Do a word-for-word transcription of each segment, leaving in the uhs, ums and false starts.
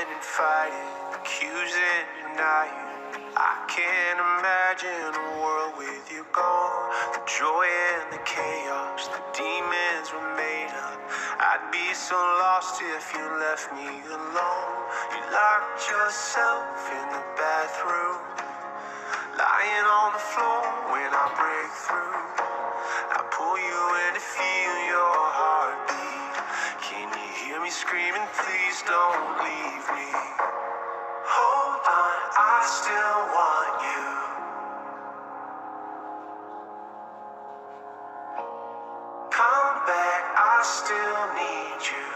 and fighting, accusing, denying. I can't imagine a world with you gone. The joy and the chaos, the demons were made up. I'd be so lost if you left me alone. You locked yourself in the bathroom, lying on the floor when I break through. I pull you in to feel your heartbeat. Can you hear me screaming, please don't leave me? Hold on, I still want you. Come back, I still need you.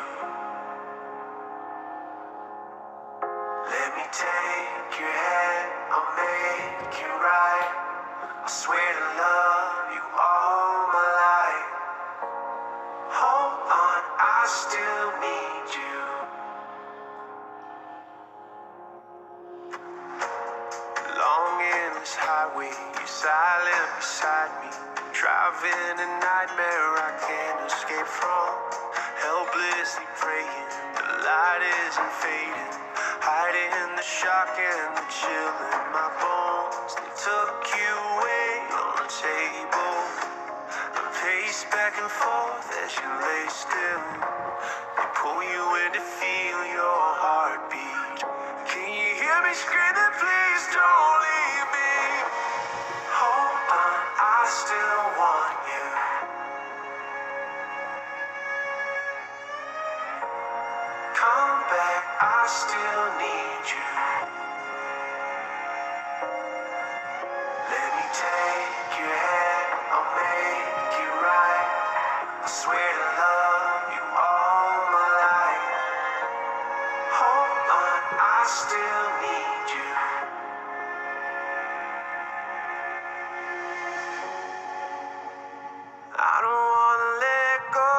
Let me take your hand, I'll make it right. I swear to love you all my life. Hold on, I still need you. Long endless highway, you're silent beside me. Driving a nightmare I can't escape from. Helplessly praying, the light isn't fading. Hiding the shock and the chill in my bones. They took you away on the table. I pace back and forth as you lay still. They pull you in to feel your heartbeat. Can you hear me screaming, please don't leave me? Hold on, I still want you. Come back, I still need you. Let me take your hand, I'll make it right. I swear to love you all my life. Hold on, I still need you. I don't wanna let go.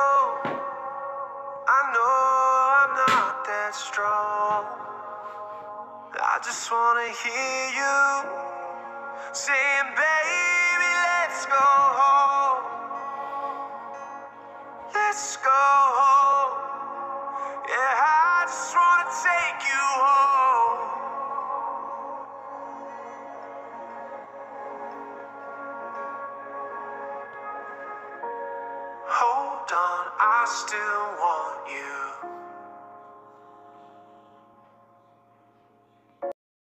I know I'm not that strong. I just wanna hear you saying, baby, let's go home. Let's go home. Yeah, I just wanna take you home. Hold on, I still want you.